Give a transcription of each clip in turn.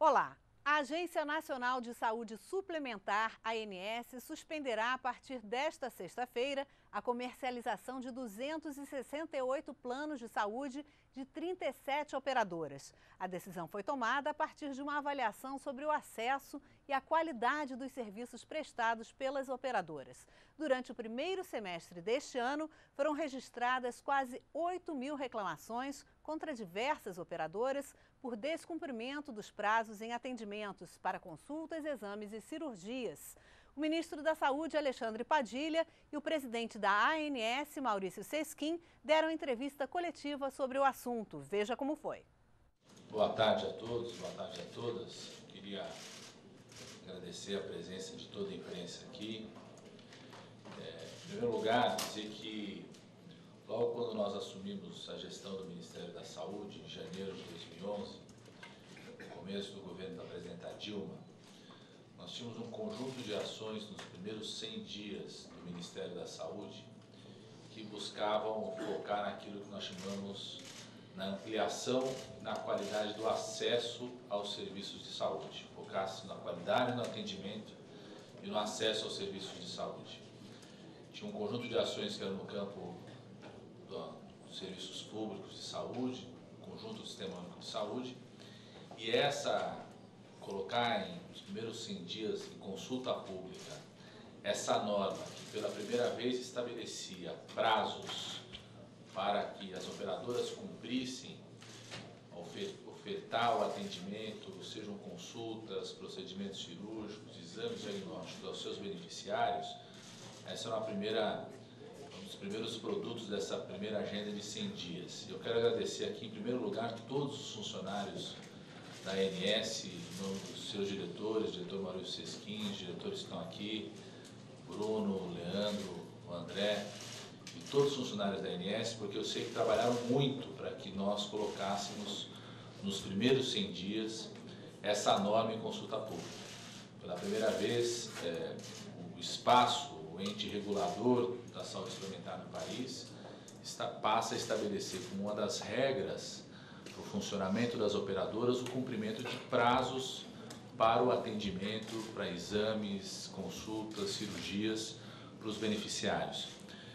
Olá! A Agência Nacional de Saúde Suplementar, ANS, suspenderá a partir desta sexta-feira a comercialização de 268 planos de saúde de 37 operadoras. A decisão foi tomada a partir de uma avaliação sobre o acesso e a qualidade dos serviços prestados pelas operadoras. Durante o primeiro semestre deste ano, foram registradas quase 8.000 reclamações contra diversas operadoras por descumprimento dos prazos em atendimentos para consultas, exames e cirurgias. O ministro da Saúde, Alexandre Padilha, e o presidente da ANS, Maurício Sesquim, deram entrevista coletiva sobre o assunto. Veja como foi. Boa tarde a todos, boa tarde a todas. Queria agradecer a presença de toda a imprensa aqui. Em primeiro lugar, dizer que logo quando nós assumimos a gestão do Ministério da Saúde, em janeiro de 2011, no começo do governo da presidenta Dilma, nós tínhamos um conjunto de ações nos primeiros 100 dias do Ministério da Saúde que buscavam focar naquilo que nós chamamos na ampliação e na qualidade do acesso aos serviços de saúde. Focasse na qualidade no atendimento e no acesso aos serviços de saúde. Tinha um conjunto de ações que eram no campo dos serviços públicos de saúde, conjunto do Sistema Único de Saúde, e colocar nos primeiros 100 dias em consulta pública essa norma que pela primeira vez estabelecia prazos para que as operadoras cumprissem, ofertar o atendimento, sejam consultas, procedimentos cirúrgicos, exames diagnósticos aos seus beneficiários. Essa é um dos primeiros produtos dessa primeira agenda de 100 dias. Eu quero agradecer aqui, em primeiro lugar, todos os funcionários da ANS, em nome dos seus diretores, diretor Maurício Sesquim, os diretores que estão aqui, Bruno, o Leandro, o André, e todos os funcionários da ANS, porque eu sei que trabalharam muito para que nós colocássemos nos primeiros 100 dias essa norma em consulta pública. Pela primeira vez, o espaço, o ente regulador da saúde suplementar no país, passa a estabelecer como uma das regras para o funcionamento das operadoras o cumprimento de prazos para o atendimento, para exames, consultas, cirurgias para os beneficiários.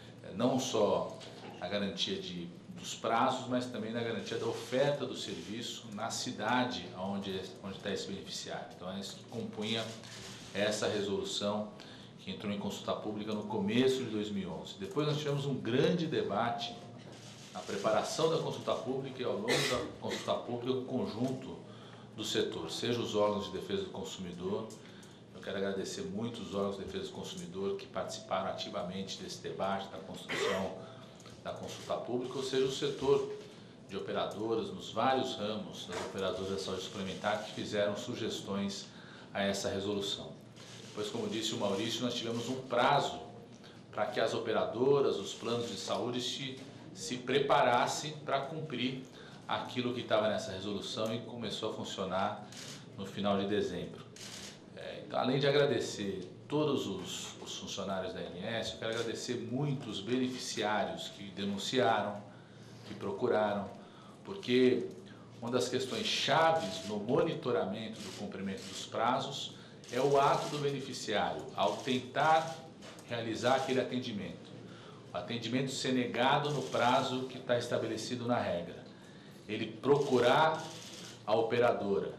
Não só a garantia dos prazos, mas também na garantia da oferta do serviço na cidade onde está esse beneficiário. Então é isso que compunha essa resolução que entrou em consulta pública no começo de 2011. Depois nós tivemos um grande debate na preparação da consulta pública e ao longo da consulta pública o conjunto do setor, seja os órgãos de defesa do consumidor. Eu quero agradecer muito os órgãos de defesa do consumidor que participaram ativamente desse debate, da construção da consulta pública, ou seja, o setor de operadoras, nos vários ramos das operadoras da saúde suplementar que fizeram sugestões a essa resolução. Depois, como disse o Maurício, nós tivemos um prazo para que as operadoras, os planos de saúde se preparassem para cumprir aquilo que estava nessa resolução e começou a funcionar no final de dezembro. Então, além de agradecer todos os funcionários da ANS, eu quero agradecer muito os beneficiários que denunciaram, que procuraram, porque uma das questões chaves no monitoramento do cumprimento dos prazos é o ato do beneficiário ao tentar realizar aquele atendimento. O atendimento ser negado no prazo que está estabelecido na regra. Ele procurar a operadora,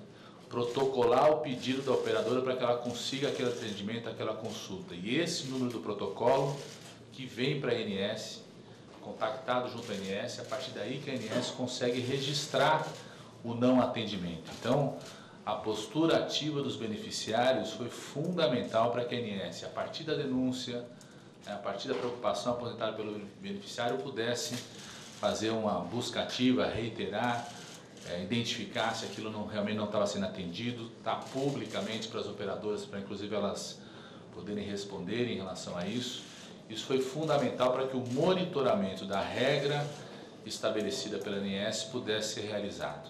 protocolar o pedido da operadora para que ela consiga aquele atendimento, aquela consulta. E esse número do protocolo que vem para a ANS, contactado junto à ANS, a partir daí que a ANS consegue registrar o não atendimento. Então, a postura ativa dos beneficiários foi fundamental para que a ANS, a partir da denúncia, a partir da preocupação apresentada pelo beneficiário, pudesse fazer uma busca ativa, reiterar, identificar se aquilo realmente não estava sendo atendido, tá publicamente para as operadoras, para inclusive elas poderem responder em relação a isso. Isso foi fundamental para que o monitoramento da regra estabelecida pela ANS pudesse ser realizado.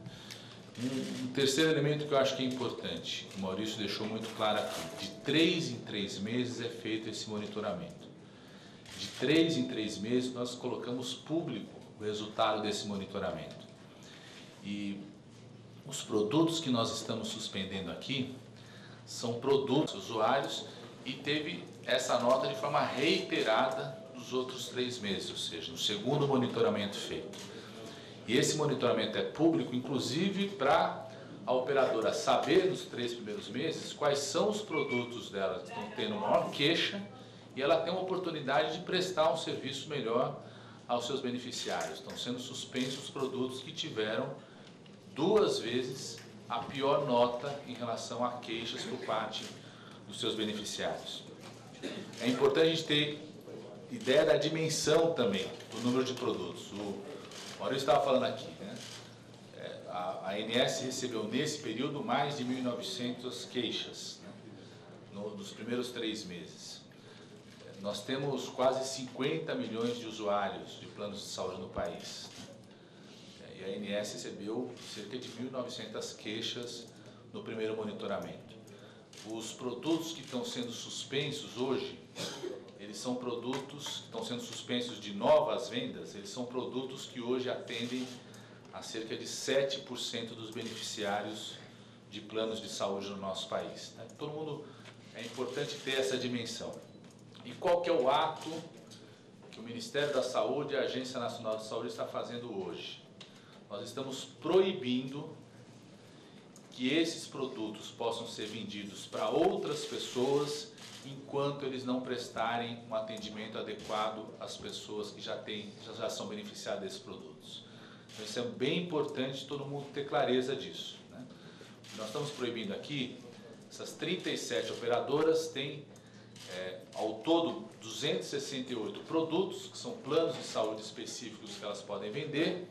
Um terceiro elemento que eu acho que é importante, que o Maurício deixou muito claro aqui, de 3 em 3 meses é feito esse monitoramento. De 3 em 3 meses nós colocamos público o resultado desse monitoramento. E Os produtos que nós estamos suspendendo aqui são produtos usuários e teve essa nota de forma reiterada nos outros 3 meses, ou seja, no segundo monitoramento feito. E esse monitoramento é público, inclusive para a operadora saber nos 3 primeiros meses quais são os produtos dela que estão tendo maior queixa e ela tem uma oportunidade de prestar um serviço melhor aos seus beneficiários. Estão sendo suspensos os produtos que tiveram 2 vezes a pior nota em relação a queixas por parte dos seus beneficiários. É importante a gente ter ideia da dimensão também do número de produtos. O Maurício estava falando aqui, né? A ANS recebeu nesse período mais de 1.900 queixas, né? Nos primeiros 3 meses. Nós temos quase 50 milhões de usuários de planos de saúde no país. E a ANS recebeu cerca de 1.900 queixas no primeiro monitoramento. Os produtos que estão sendo suspensos hoje, eles são produtos que estão sendo suspensos de novas vendas, eles são produtos que hoje atendem a cerca de 7% dos beneficiários de planos de saúde no nosso país. Todo mundo, é importante ter essa dimensão. E qual que é o ato que o Ministério da Saúde e a Agência Nacional de Saúde está fazendo hoje? Nós estamos proibindo que esses produtos possam ser vendidos para outras pessoas enquanto eles não prestarem um atendimento adequado às pessoas que já são beneficiadas desses produtos. Então, isso é bem importante todo mundo ter clareza disso, né? Nós estamos proibindo aqui, essas 37 operadoras têm ao todo 268 produtos, que são planos de saúde específicos que elas podem vender.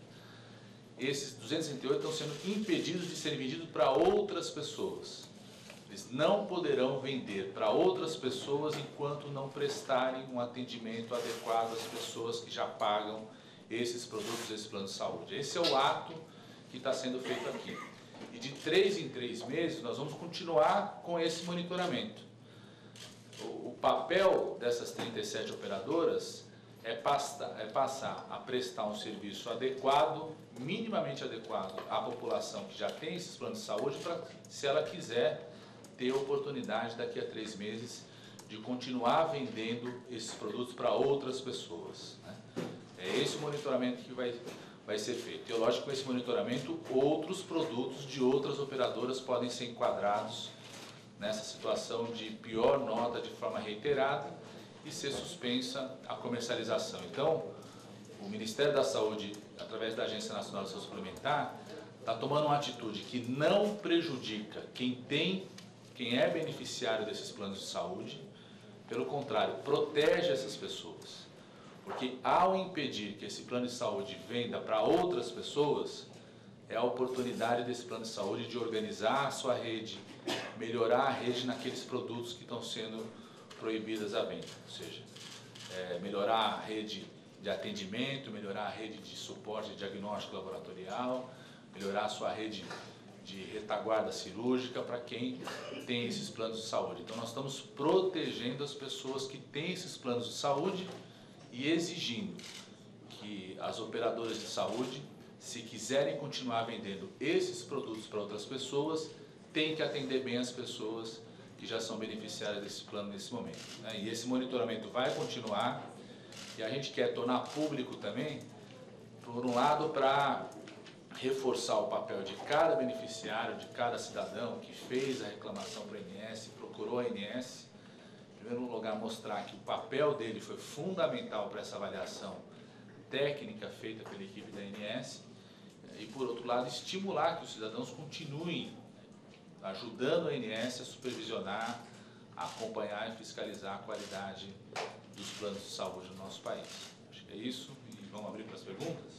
Esses 268 estão sendo impedidos de serem vendidos para outras pessoas. Eles não poderão vender para outras pessoas enquanto não prestarem um atendimento adequado às pessoas que já pagam esses produtos, esses planos de saúde. Esse é o ato que está sendo feito aqui. E de 3 em 3 meses nós vamos continuar com esse monitoramento. O papel dessas 37 operadoras é passar a prestar um serviço adequado, minimamente adequado à população que já tem esses planos de saúde, para, se ela quiser ter a oportunidade daqui a 3 meses de continuar vendendo esses produtos para outras pessoas, né? É esse o monitoramento que vai ser feito. E lógico que com esse monitoramento outros produtos de outras operadoras podem ser enquadrados nessa situação de pior nota de forma reiterada e ser suspensa a comercialização. Então, o Ministério da Saúde, através da Agência Nacional de Saúde Suplementar, está tomando uma atitude que não prejudica quem é beneficiário desses planos de saúde, pelo contrário, protege essas pessoas. Porque ao impedir que esse plano de saúde venda para outras pessoas, é a oportunidade desse plano de saúde de organizar a sua rede, melhorar a rede naqueles produtos que estão sendo proibidas à venda, ou seja, melhorar a rede de atendimento, melhorar a rede de suporte de diagnóstico laboratorial, melhorar a sua rede de retaguarda cirúrgica para quem tem esses planos de saúde. Então nós estamos protegendo as pessoas que têm esses planos de saúde e exigindo que as operadoras de saúde, se quiserem continuar vendendo esses produtos para outras pessoas, tem que atender bem as pessoas que já são beneficiárias desse plano nesse momento, né? E esse monitoramento vai continuar e a gente quer tornar público também, por um lado, para reforçar o papel de cada beneficiário, de cada cidadão que fez a reclamação para a ANS, procurou a ANS, em primeiro lugar mostrar que o papel dele foi fundamental para essa avaliação técnica feita pela equipe da ANS e, por outro lado, estimular que os cidadãos continuem ajudando a ANS a supervisionar, a acompanhar e fiscalizar a qualidade dos planos de saúde no nosso país. Acho que é isso e vamos abrir para as perguntas?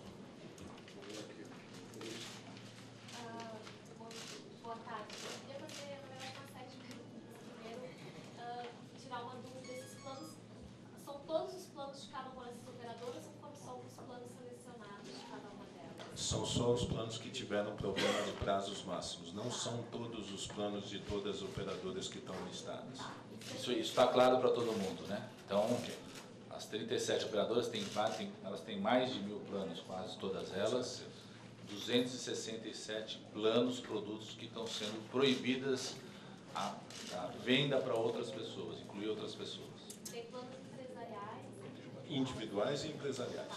Boa tarde. Eu queria fazer, na verdade, uma série de perguntas. Primeiro, tirar uma dúvida desses planos. São todos os planos de cada uma dessas operadoras ou foram só os planos selecionados de cada uma delas? São só os planos que tiveram problema de prazos máximos. Não são todos os planos de todas as operadoras que estão listadas. Isso está claro para todo mundo, né? Então, as 37 operadoras elas têm mais de 1.000 planos, quase todas elas. 267 planos, produtos que estão sendo proibidas a venda para outras pessoas, incluir outras pessoas. Tem planos empresariais? Individuais e empresariais.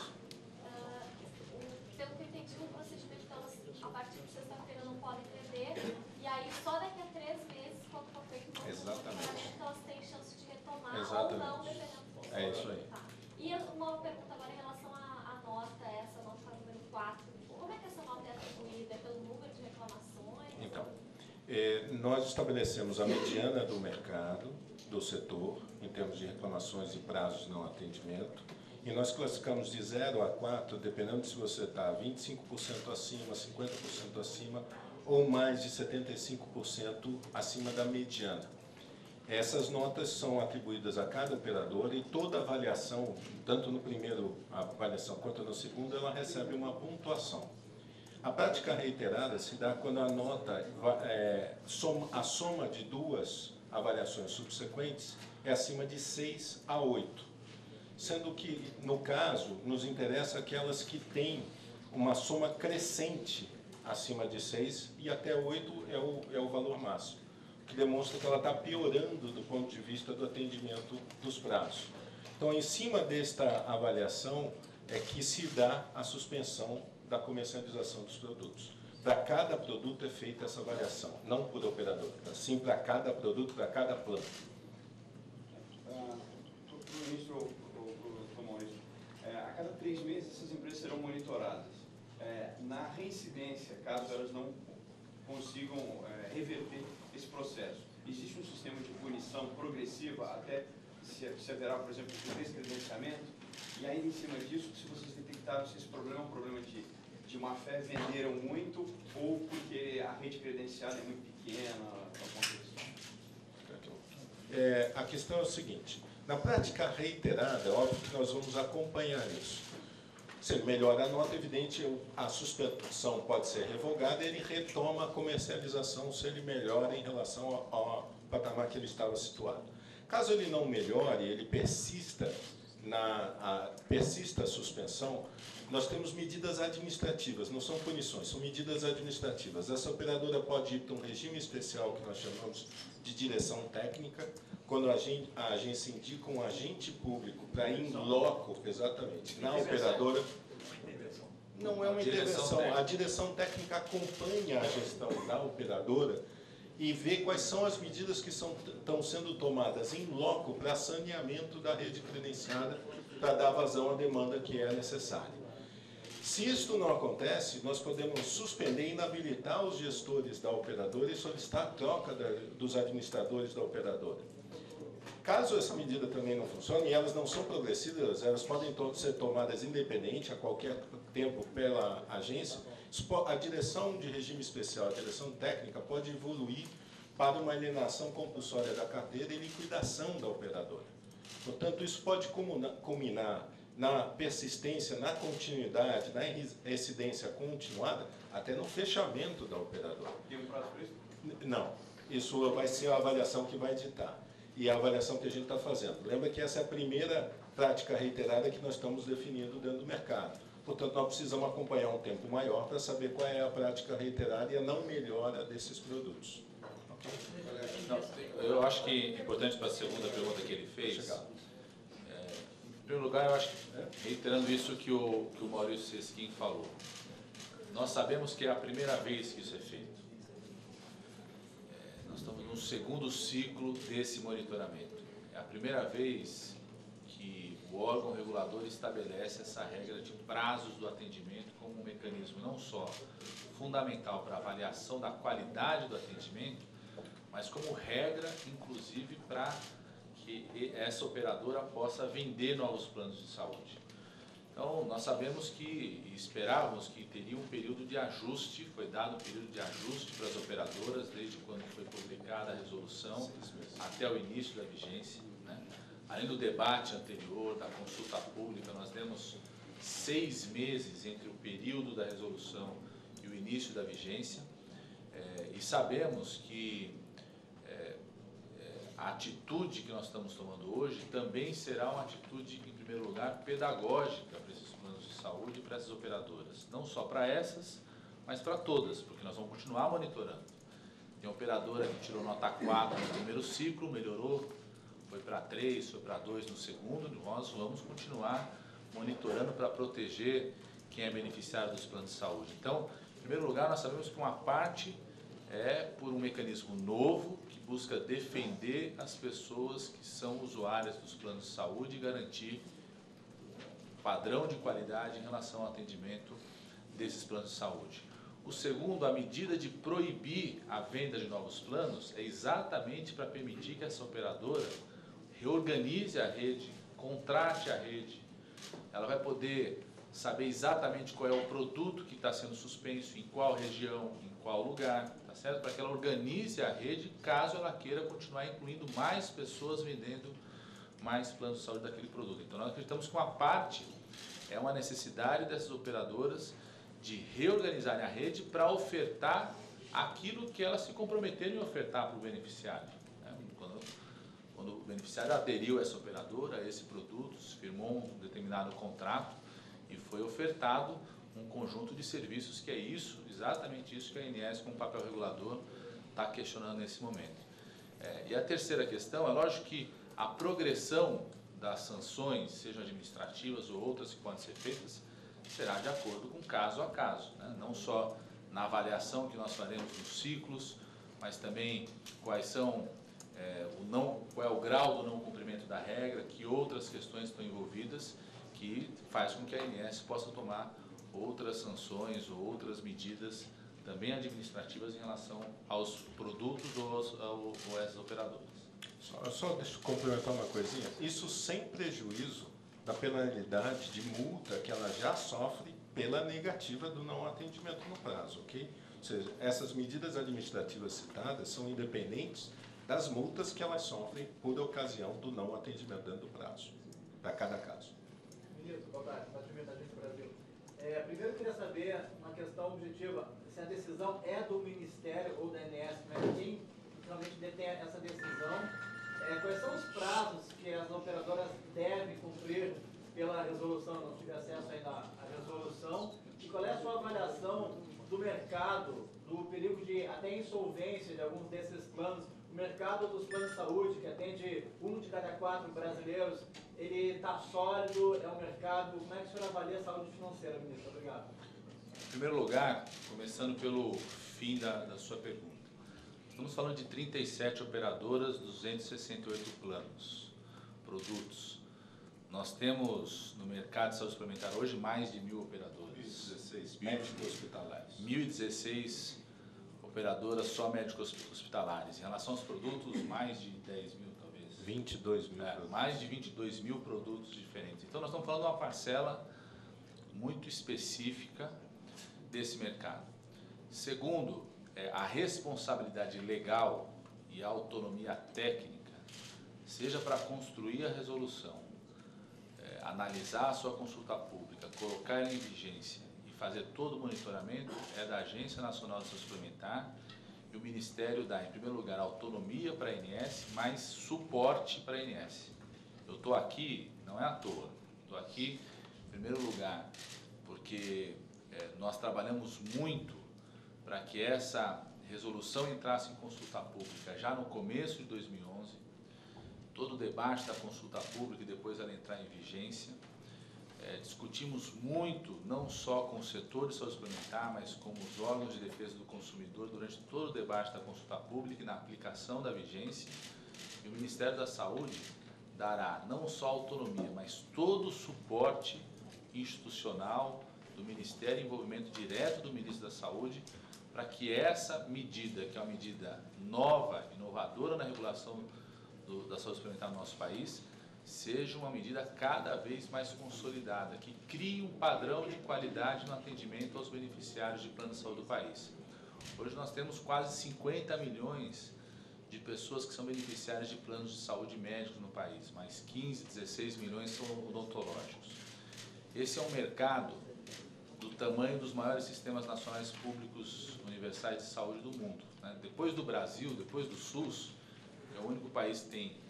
Pelo que eu entendi, o procedimento, então, a partir de sexta-feira não podem vender, e aí só daqui a 3 meses, quando for feito o monitoramento, elas têm chance de retomar ou não, dependendo do que. É isso aí. Tá. E uma pergunta agora em relação à nota, essa nota número 4. Como é que essa nota é atribuída? É pelo número de reclamações? Então, nós estabelecemos a mediana do mercado, do setor, em termos de reclamações e prazos de não atendimento, e nós classificamos de 0 a 4, dependendo de se você está 25% acima, 50% acima, ou mais de 75% acima da mediana. Essas notas são atribuídas a cada operador e toda avaliação, tanto no primeiro avaliação quanto no segundo, ela recebe uma pontuação. A prática reiterada se dá quando a nota, a soma de 2 avaliações subsequentes é acima de 6 a 8, sendo que, no caso, nos interessa aquelas que têm uma soma crescente acima de 6 e até 8 é o valor máximo, que demonstra que ela está piorando do ponto de vista do atendimento dos prazos. Então, em cima desta avaliação é que se dá a suspensão da comercialização dos produtos. Para cada produto é feita essa avaliação, não por operador, sim para cada produto, para cada plano. Para o ministro ou para o Maurício, a cada 3 meses essas empresas serão monitoradas. Na reincidência, caso elas não consigam reverter esse processo, existe um sistema de punição progressiva até se haverá, por exemplo, um descredenciamento? E ainda em cima disso, se vocês detectaram se esse problema é um problema de má fé, venderam muito, ou porque a rede credenciada é muito pequena, a questão é o seguinte, na prática reiterada, é óbvio que nós vamos acompanhar isso. Se ele melhora a nota, evidente, a suspensão pode ser revogada e ele retoma a comercialização se ele melhora em relação ao patamar que ele estava situado. Caso ele não melhore, ele persista a suspensão, nós temos medidas administrativas, não são punições, são medidas administrativas. Essa operadora pode ir para um regime especial que nós chamamos de direção técnica, quando a agência indica um agente público para ir em loco, exatamente, na operadora. Não é uma intervenção, a direção técnica acompanha a gestão da operadora e vê quais são as medidas que estão sendo tomadas em loco para saneamento da rede credenciada, para dar vazão à demanda que é necessária. Se isto não acontece, nós podemos suspender e inabilitar os gestores da operadora e solicitar a troca dos administradores da operadora. Caso essa medida também não funcione, e elas não são progressivas, elas podem ser tomadas independente a qualquer tempo pela agência, a direção de regime especial, a direção técnica, pode evoluir para uma alienação compulsória da carteira e liquidação da operadora. Portanto, isso pode culminar na persistência, na continuidade, na residência continuada, até no fechamento da operadora. Tem um prazo para isso? Não. Isso vai ser a avaliação que vai ditar. E a avaliação que a gente está fazendo. Lembra que essa é a primeira prática reiterada que nós estamos definindo dentro do mercado. Portanto, nós precisamos acompanhar um tempo maior para saber qual é a prática reiterada e a não melhora desses produtos. Eu acho que é importante para a segunda pergunta que ele fez. Em primeiro lugar, eu acho que, reiterando isso que o Maurício Sesquim falou, nós sabemos que é a primeira vez que isso é feito. Nós estamos no segundo ciclo desse monitoramento. É a primeira vez que o órgão regulador estabelece essa regra de prazos do atendimento como um mecanismo não só fundamental para a avaliação da qualidade do atendimento, mas como regra, inclusive, para que essa operadora possa vender novos planos de saúde. Então, nós sabemos e esperávamos que teria um período de ajuste, foi dado um período de ajuste para as operadoras, desde quando foi publicada a resolução até o início da vigência, né? Além do debate anterior, da consulta pública, nós demos 6 meses entre o período da resolução e o início da vigência, e sabemos que a atitude que nós estamos tomando hoje também será uma atitude, em primeiro lugar, pedagógica para esses planos de saúde e para essas operadoras. Não só para essas, mas para todas, porque nós vamos continuar monitorando. Tem operadora que tirou nota 4 no primeiro ciclo, melhorou, foi para 3, foi para 2 no segundo, nós vamos continuar monitorando para proteger quem é beneficiário dos planos de saúde. Então, em primeiro lugar, nós sabemos que uma parte é por um mecanismo novo que busca defender as pessoas que são usuárias dos planos de saúde e garantir padrão de qualidade em relação ao atendimento desses planos de saúde. O segundo, a medida de proibir a venda de novos planos é exatamente para permitir que essa operadora reorganize a rede, contrate a rede. Ela vai poder saber exatamente qual é o produto que está sendo suspenso, em qual região, em qual lugar, tá certo? Para que ela organize a rede, caso ela queira continuar incluindo mais pessoas vendendo mais planos de saúde daquele produto. Então, nós acreditamos que uma parte é uma necessidade dessas operadoras de reorganizarem a rede para ofertar aquilo que elas se comprometeram em ofertar para o beneficiário. Quando o beneficiário aderiu a essa operadora, a esse produto, se firmou um determinado contrato e foi ofertado um conjunto de serviços que é isso, exatamente isso que a ANS, como papel regulador, está questionando nesse momento. E a terceira questão, é lógico que a progressão das sanções, sejam administrativas ou outras que podem ser feitas, será de acordo com caso a caso, né? Não só na avaliação que nós faremos nos ciclos, mas também qual é o grau do não cumprimento da regra, que outras questões estão envolvidas, que faz com que a ANS possa tomar outras sanções ou outras medidas também administrativas em relação aos produtos ou às operadoras. Só deixa eu complementar uma coisinha. Isso sem prejuízo da penalidade de multa que ela já sofre pela negativa do não atendimento no prazo, ok? Ou seja, essas medidas administrativas citadas são independentes das multas que elas sofrem por ocasião do não atendimento dentro do prazo, para cada caso. Ministro, boa tarde. Patrimento da Agência Brasil. Primeiro, eu queria saber, uma questão objetiva, se a decisão é do Ministério ou da ANS, né? Quem realmente detém essa decisão? Quais são os prazos que as operadoras devem cumprir pela resolução? Eu não tive acesso ainda à resolução. E qual é a sua avaliação do mercado, do perigo de até insolvência de alguns desses planos? O mercado dos planos de saúde, que atende 1 de cada 4 brasileiros, ele está sólido? É um mercado? Como é que o senhor avalia a saúde financeira, ministro? Obrigado. Em primeiro lugar, começando pelo fim da sua pergunta. Estamos falando de 37 operadoras, 268 planos, produtos. Nós temos no mercado de saúde suplementar hoje mais de 1.000 operadoras. 1.016 médicos hospitalares. 1.016 operadoras só médicos hospitalares. Em relação aos produtos, mais de 10 mil talvez. 22 mil. Mais de 22 mil produtos diferentes. Então nós estamos falando de uma parcela muito específica desse mercado. Segundo, a responsabilidade legal e a autonomia técnica, seja para construir a resolução, analisar a sua consulta pública, colocar ela em vigência e fazer todo o monitoramento, é da Agência Nacional de Saúde Suplementar, e o Ministério dá, em primeiro lugar, autonomia para a ANS, mas suporte para a ANS. Eu estou aqui, não é à toa, estou aqui, em primeiro lugar, porque nós trabalhamos muito para que essa resolução entrasse em consulta pública já no começo de 2011, todo o debate da consulta pública e depois ela entrar em vigência. Discutimos muito, não só com o setor de saúde suplementar, mas com os órgãos de defesa do consumidor durante todo o debate da consulta pública e na aplicação da vigência. E o Ministério da Saúde dará não só autonomia, mas todo o suporte institucional do Ministério, envolvimento direto do Ministro da Saúde, para que essa medida, que é uma medida nova, inovadora na regulação da saúde suplementar no nosso país, seja uma medida cada vez mais consolidada, que crie um padrão de qualidade no atendimento aos beneficiários de plano de saúde do país. Hoje nós temos quase 50 milhões de pessoas que são beneficiárias de planos de saúde médicos no país, mais 15, 16 milhões são odontológicos. Esse é um mercado do tamanho dos maiores sistemas nacionais públicos universais de saúde do mundo, né? Depois do Brasil, depois do SUS, é o único país que tem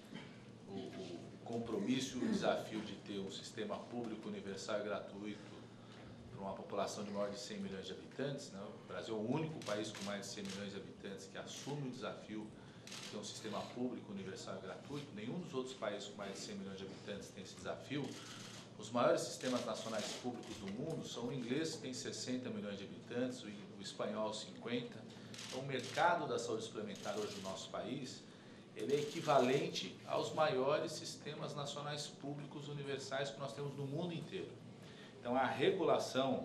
o compromisso e o desafio de ter um sistema público universal e gratuito para uma população de maior de 100 milhões de habitantes, né? O Brasil é o único país com mais de 100 milhões de habitantes que assume o desafio de ter um sistema público, universal e gratuito. Nenhum dos outros países com mais de 100 milhões de habitantes tem esse desafio. Os maiores sistemas nacionais públicos do mundo são o inglês, que tem 60 milhões de habitantes, o espanhol 50. Então, o mercado da saúde suplementar hoje no nosso país, ele é equivalente aos maiores sistemas nacionais públicos universais que nós temos no mundo inteiro. Então, a regulação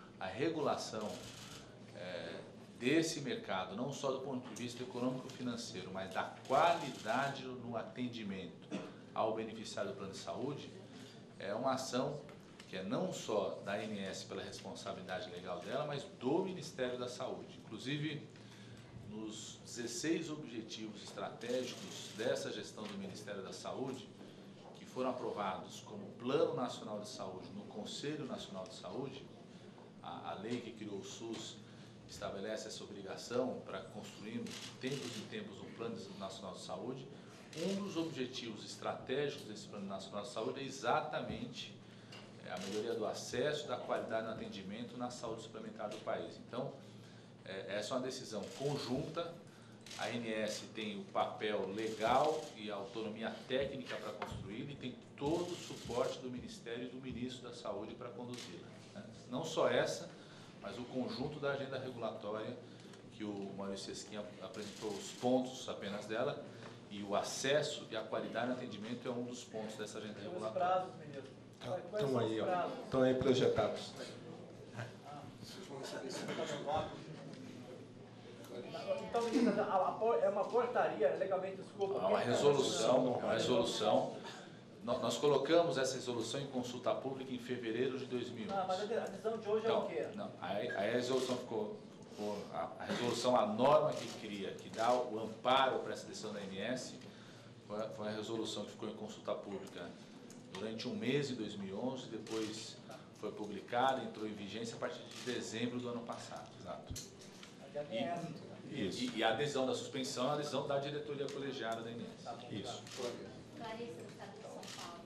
desse mercado, não só do ponto de vista econômico-financeiro, mas da qualidade no atendimento ao beneficiário do plano de saúde, é uma ação que é não só da ANS pela responsabilidade legal dela, mas do Ministério da Saúde. Inclusive, nos 16 objetivos estratégicos dessa gestão do Ministério da Saúde, que foram aprovados como Plano Nacional de Saúde no Conselho Nacional de Saúde, a lei que criou o SUS estabelece essa obrigação para construirmos, de tempos em tempos, um Plano Nacional de Saúde. Um dos objetivos estratégicos desse Plano Nacional de Saúde é exatamente a melhoria do acesso e da qualidade no atendimento na saúde suplementar do país. Então, essa é uma decisão conjunta. A ANS tem o papel legal e a autonomia técnica para construí-la e tem todo o suporte do Ministério e do Ministro da Saúde para conduzi-la, né? Não só essa, mas o conjunto da agenda regulatória que o Maurício Seschin apresentou, os pontos apenas dela, e o acesso e a qualidade no atendimento é um dos pontos dessa agenda regulatória. Os prazos, ministro. Estão aí projetados. Então, ministro, é uma portaria, legalmente, desculpa. Uma resolução. Nós colocamos essa resolução em consulta pública em fevereiro de 2011. Mas a decisão de hoje é o quê? Não, aí a resolução ficou... A resolução, a norma que cria, que dá o amparo para essa decisão da ANS, foi a resolução que ficou em consulta pública durante um mês em 2011, depois foi publicada, entrou em vigência a partir de dezembro do ano passado. Exato. E a adesão da suspensão é a adesão da diretoria colegiada da ANS. Isso. Clarissa, do Estado de São Paulo.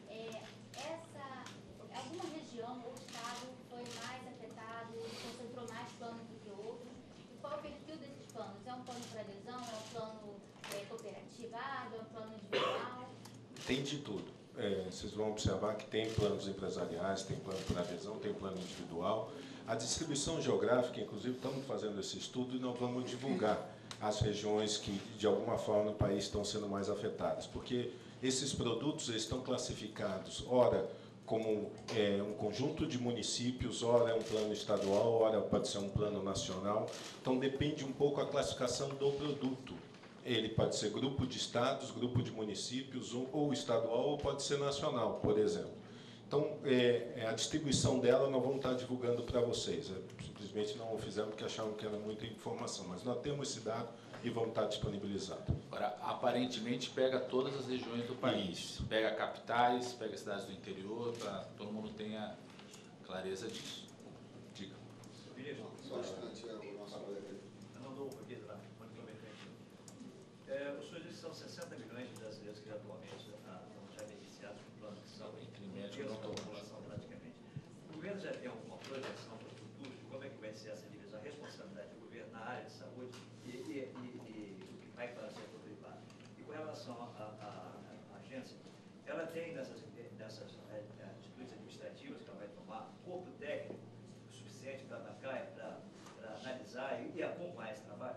Alguma região ou estado foi mais afetado, concentrou mais planos do que outros? E qual é o perfil desses planos? É um plano para adesão? É um plano cooperativado? É um plano individual? Tem de tudo. Vocês vão observar que tem planos empresariais, tem plano para adesão, tem plano individual. A distribuição geográfica, inclusive, estamos fazendo esse estudo e não vamos divulgar as regiões que, de alguma forma, no país estão sendo mais afetadas, porque esses produtos eles estão classificados, ora, como um conjunto de municípios, ora é um plano estadual, ora pode ser um plano nacional. Então, depende um pouco a classificação do produto. Ele pode ser grupo de estados, grupo de municípios, ou estadual, ou pode ser nacional, por exemplo. Então, a distribuição dela nós vamos estar divulgando para vocês. Simplesmente não o fizemos porque achavam que era muita informação, mas nós temos esse dado e vamos estar disponibilizando. Agora, aparentemente pega todas as regiões do país. Isso. Pega capitais, pega cidades do interior, para que todo mundo tenha clareza disso. Diga. Só um instante, o nosso colega. Os senhores dizem que são 60 milhões de brasileiros que atualmente estão já beneficiados do plano de saúde. Entre médicos não população praticamente. O governo já tem alguma projeção para o futuro de como é que vai ser essa divisão, a responsabilidade do governo na área de saúde e o que vai para o setor privado? E com relação à agência, ela tem nessas atitudes administrativas que ela vai tomar corpo técnico suficiente para atacar, para analisar e acompanhar esse trabalho?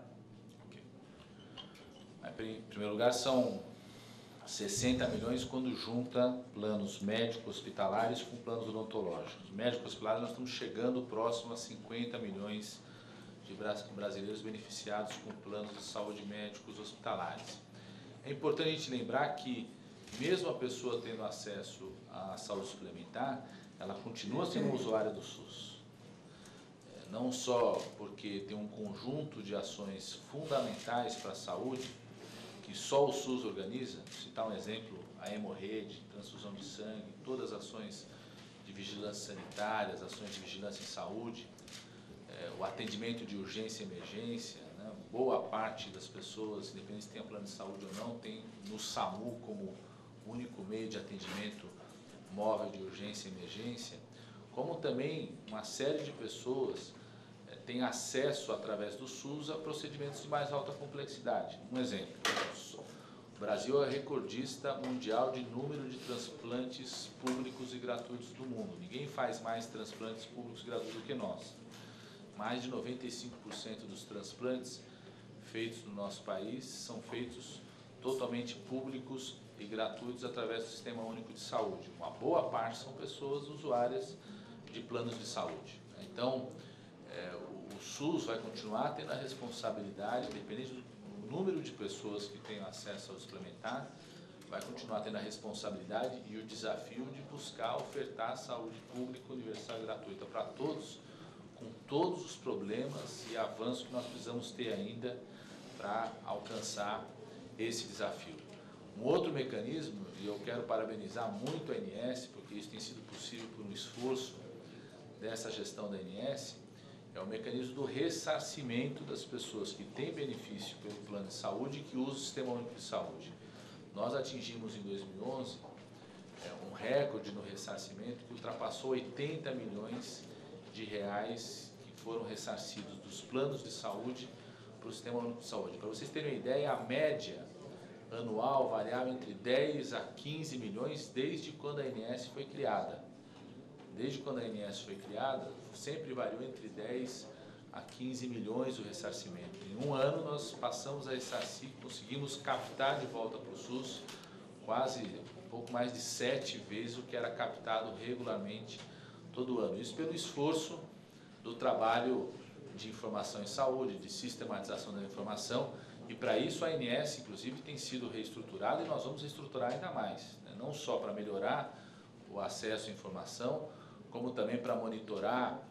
Em primeiro lugar, são 60 milhões quando junta planos médicos hospitalares com planos odontológicos. Médicos hospitalares, nós estamos chegando próximo a 50 milhões de brasileiros beneficiados com planos de saúde médicos hospitalares. É importante a gente lembrar que, mesmo a pessoa tendo acesso à saúde suplementar, ela continua sendo usuária do SUS. Não só porque tem um conjunto de ações fundamentais para a saúde, que só o SUS organiza. Vou citar um exemplo, a hemorrede, transfusão de sangue, todas as ações de vigilância sanitária, as ações de vigilância em saúde, o atendimento de urgência e emergência, né? Boa parte das pessoas, independente se tem plano de saúde ou não, tem no SAMU como único meio de atendimento móvel de urgência e emergência. como também uma série de pessoas tem acesso, através do SUS, a procedimentos de mais alta complexidade. Um exemplo, o Brasil é recordista mundial de número de transplantes públicos e gratuitos do mundo. Ninguém faz mais transplantes públicos e gratuitos do que nós. Mais de 95% dos transplantes feitos no nosso país são feitos totalmente públicos e gratuitos através do Sistema Único de Saúde. Uma boa parte são pessoas usuárias de planos de saúde. Então, o SUS vai continuar tendo a responsabilidade, independente do número de pessoas que tenham acesso ao suplementar, vai continuar tendo a responsabilidade e o desafio de buscar ofertar saúde pública, universal e gratuita para todos, com todos os problemas e avanços que nós precisamos ter ainda para alcançar esse desafio. Um outro mecanismo, e eu quero parabenizar muito a ANS, porque isso tem sido possível por um esforço dessa gestão da ANS, é o mecanismo do ressarcimento das pessoas que têm benefício pelo plano de saúde e que usam o Sistema Único de Saúde. Nós atingimos em 2011 um recorde no ressarcimento que ultrapassou 80 milhões de reais que foram ressarcidos dos planos de saúde para o Sistema Único de Saúde. Para vocês terem uma ideia, a média anual variava entre 10 a 15 milhões desde quando a ANS foi criada. Desde quando a ANS foi criada, sempre variou entre 10 a 15 milhões o ressarcimento. Em um ano, nós passamos a ressarcir, conseguimos captar de volta para o SUS quase um pouco mais de 7 vezes o que era captado regularmente todo ano. Isso pelo esforço do trabalho de informação em saúde, de sistematização da informação, e para isso a ANS, inclusive, tem sido reestruturada e nós vamos reestruturar ainda mais, né? Não só para melhorar o acesso à informação, como também para monitorar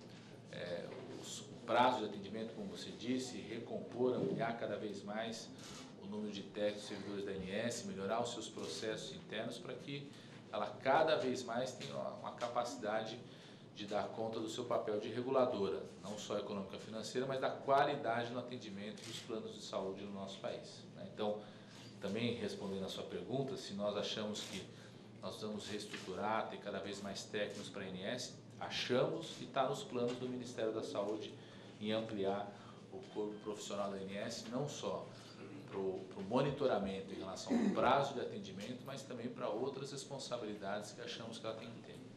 os prazos de atendimento, como você disse, recompor, ampliar cada vez mais o número de técnicos e servidores da ANS, melhorar os seus processos internos para que ela cada vez mais tenha uma capacidade de dar conta do seu papel de reguladora, não só econômica e financeira, mas da qualidade no atendimento dos planos de saúde no nosso país, né? Então, também respondendo a sua pergunta, se nós achamos que nós vamos reestruturar, ter cada vez mais técnicos para a ANS, achamos que está nos planos do Ministério da Saúde em ampliar o corpo profissional da ANS, não só para o monitoramento em relação ao prazo de atendimento, mas também para outras responsabilidades que achamos que ela tem que ter.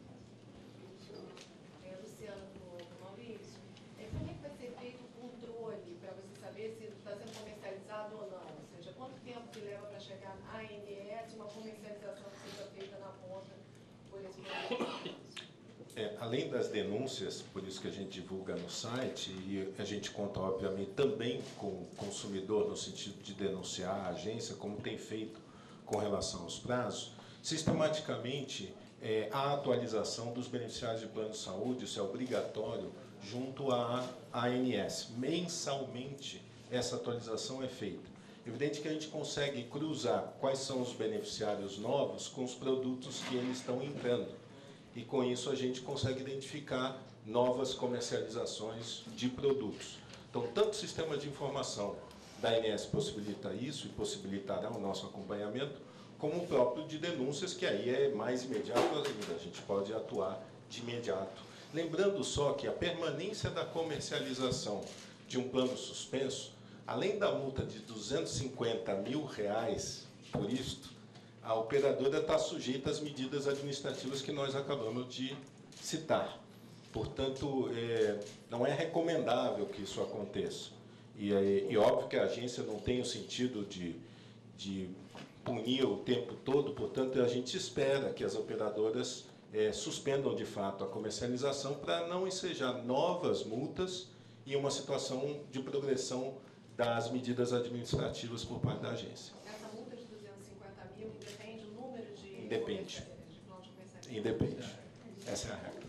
Luciano, Maurício, como é que vai ser feito o controle para você saber se está sendo comercializado ou não? Ou seja, quanto tempo que leva para chegar à ANS uma comercialização que seja feita na ponta por esse processo? Além das denúncias, por isso que a gente divulga no site, e a gente conta, obviamente, também com o consumidor, no sentido de denunciar a agência, como tem feito com relação aos prazos, sistematicamente, a atualização dos beneficiários de plano de saúde, isso é obrigatório, junto à ANS. Mensalmente, essa atualização é feita. Evidente que a gente consegue cruzar quais são os beneficiários novos com os produtos que eles estão entrando. E, com isso, a gente consegue identificar novas comercializações de produtos. Então, tanto o sistema de informação da ANS possibilita isso e possibilitará o nosso acompanhamento, como o próprio de denúncias, que aí é mais imediato ainda, a gente pode atuar de imediato. Lembrando só que a permanência da comercialização de um plano suspenso, além da multa de R$250 mil por isto, a operadora está sujeita às medidas administrativas que nós acabamos de citar. Portanto, não é recomendável que isso aconteça. E óbvio que a agência não tem o sentido de punir o tempo todo, portanto, a gente espera que as operadoras suspendam de fato a comercialização para não ensejar novas multas e uma situação de progressão das medidas administrativas por parte da agência. Essa multa de R$250 mil independe do número de... Independe. Independe. Essa é a regra.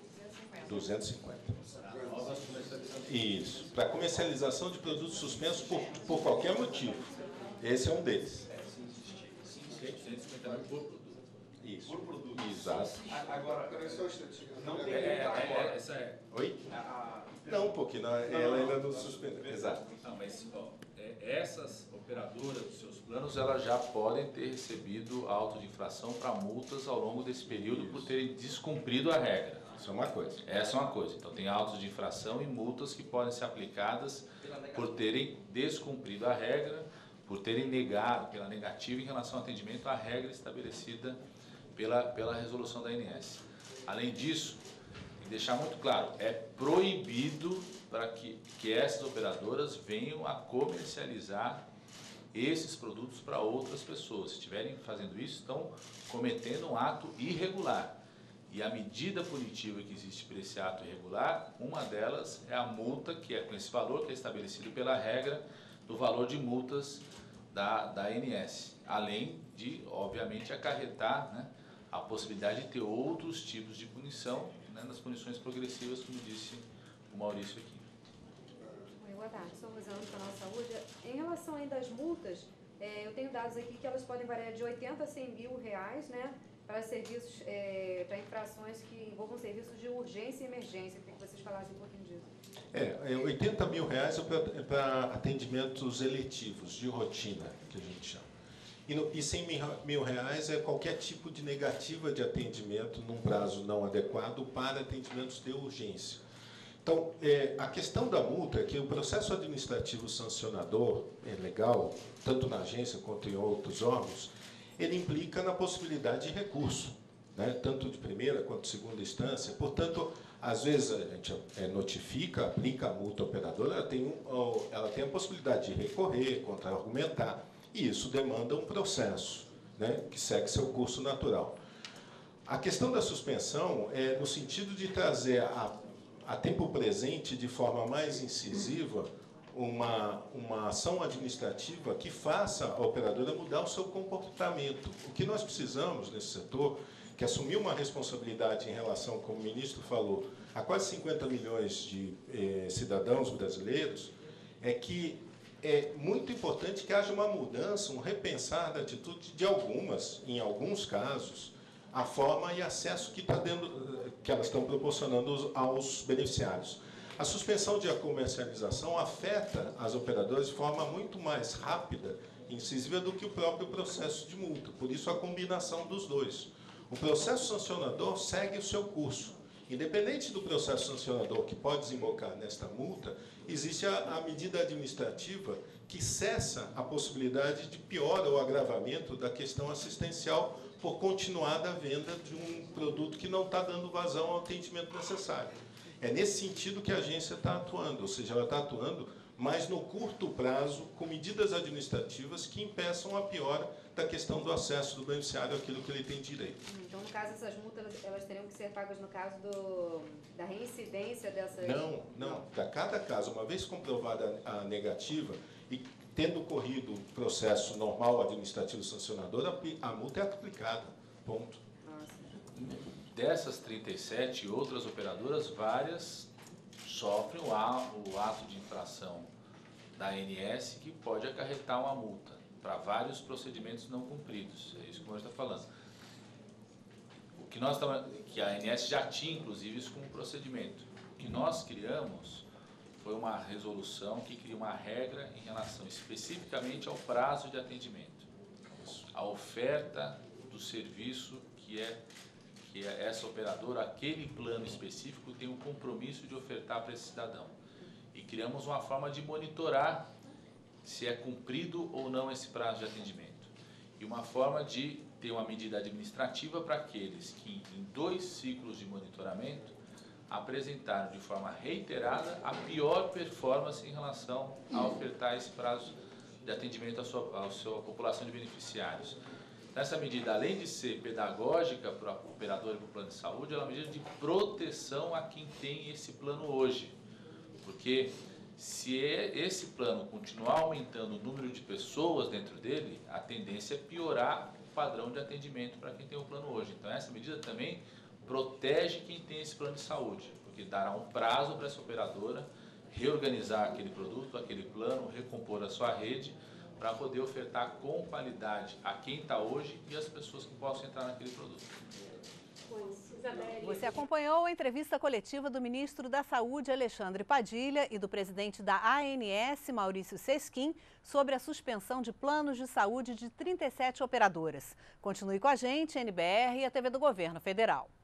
250. Isso. Para comercialização de produtos suspensos por qualquer motivo. Esse é um deles. 250 mil por produto. Isso. Por produto. Exato. Agora, não tem Essa é. Oi? Não, porque ela ainda não suspendeu. Exato. Não, mas essas operações operadoras dos seus planos, elas já podem ter recebido auto de infração para multas ao longo desse período por terem descumprido a regra. Isso é uma coisa. Essa é uma coisa. Então, tem autos de infração e multas que podem ser aplicadas por terem descumprido a regra, por terem negado, pela negativa em relação ao atendimento à regra estabelecida pela resolução da ANS. Além disso, tem que deixar muito claro, é proibido para que essas operadoras venham a comercializar esses produtos para outras pessoas. Se estiverem fazendo isso, estão cometendo um ato irregular. E a medida punitiva que existe para esse ato irregular, uma delas é a multa, que é com esse valor que é estabelecido pela regra do valor de multas da ANS, além de, obviamente, acarretar, né, a possibilidade de ter outros tipos de punição, né, nas punições progressivas, como disse o Maurício aqui. Oi, boa tarde, sou Rosana do Canal Saúde. Em relação ainda às multas, eu tenho dados aqui que elas podem variar de 80 a 100 mil reais, né, para serviços, para infrações que envolvam serviços de urgência e emergência. Queria que vocês falassem um pouquinho disso. 80 mil reais é para atendimentos eletivos, de rotina, que a gente chama. E 100 mil reais é qualquer tipo de negativa de atendimento num prazo não adequado para atendimentos de urgência. Então, a questão da multa é que o processo administrativo sancionador é legal, tanto na agência quanto em outros órgãos, ele implica na possibilidade de recurso, né, tanto de primeira quanto de segunda instância. Portanto, às vezes a gente notifica, aplica a multa à operadora, ela tem a possibilidade de recorrer, contra-argumentar, e isso demanda um processo, né, que segue seu curso natural. A questão da suspensão é no sentido de trazer a tempo presente, de forma mais incisiva, uma ação administrativa que faça a operadora mudar o seu comportamento. O que nós precisamos nesse setor, que assumir uma responsabilidade em relação, como o ministro falou, a quase 50 milhões de cidadãos brasileiros, é que é muito importante que haja uma mudança, um repensar da atitude de em alguns casos, a forma e acesso que elas estão proporcionando aos beneficiários. A suspensão de comercialização afeta as operadoras de forma muito mais rápida e incisiva do que o próprio processo de multa. Por isso, a combinação dos dois. O processo sancionador segue o seu curso. Independente do processo sancionador que pode desembocar nesta multa, existe a medida administrativa que cessa a possibilidade de piora ou agravamento da questão assistencial por continuada venda de um produto que não está dando vazão ao atendimento necessário. É nesse sentido que a agência está atuando, ou seja, ela está atuando mas no curto prazo, com medidas administrativas que impeçam a piora da questão do acesso do beneficiário àquilo que ele tem direito. Então, no caso, essas multas, elas teriam que ser pagas no caso da reincidência dessas... Não. Para cada caso, uma vez comprovada a negativa e tendo corrido o processo normal administrativo sancionador, a multa é aplicada. Ponto. Nossa. Dessas 37, outras operadoras, várias sofrem o ato de infração da ANS, que pode acarretar uma multa para vários procedimentos não cumpridos. É isso que a gente está falando. Que a ANS já tinha, inclusive, isso como procedimento. O que nós criamos foi uma resolução que cria uma regra em relação especificamente ao prazo de atendimento. A oferta do serviço que essa operadora, aquele plano específico, tem um compromisso de ofertar para esse cidadão. E criamos uma forma de monitorar se é cumprido ou não esse prazo de atendimento. E uma forma de ter uma medida administrativa para aqueles que, em 2 ciclos de monitoramento, apresentaram de forma reiterada a pior performance em relação a ofertar esse prazo de atendimento à sua população de beneficiários. Essa medida, além de ser pedagógica para o operador e para o plano de saúde, ela é uma medida de proteção a quem tem esse plano hoje. Porque se esse plano continuar aumentando o número de pessoas dentro dele, a tendência é piorar o padrão de atendimento para quem tem o plano hoje. Então, essa medida também protege quem tem esse plano de saúde, porque dará um prazo para essa operadora reorganizar aquele produto, aquele plano, recompor a sua rede, para poder ofertar com qualidade a quem está hoje e as pessoas que possam entrar naquele produto. Você acompanhou a entrevista coletiva do ministro da Saúde, Alexandre Padilha, e do presidente da ANS, Maurício Sesquim, sobre a suspensão de planos de saúde de 37 operadoras. Continue com a gente, NBR e a TV do Governo Federal.